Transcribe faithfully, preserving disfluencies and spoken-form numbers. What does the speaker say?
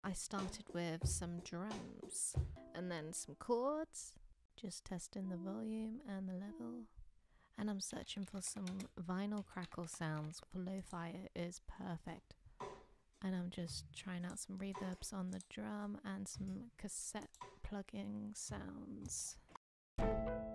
I started with some drums and then some chords, just testing the volume and the level. And I'm searching for some vinyl crackle sounds. For lo-fi it is perfect. And I'm just trying out some reverbs on the drum and some cassette plugging sounds.